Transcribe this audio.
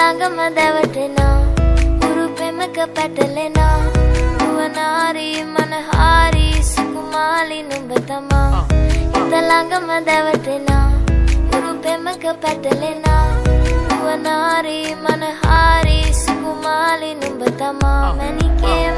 ළඟම දැවටෙනා උරු පෙමක පැටලෙනා නුවනාරි මනහාරි සුකුමාලි නුඹ තමා හිත ළඟම දැවටෙනා උරු පෙමක පැටලෙනා නුවනාරි මනහාරි සුකුමාලි නුඹ තමා මැනිකේ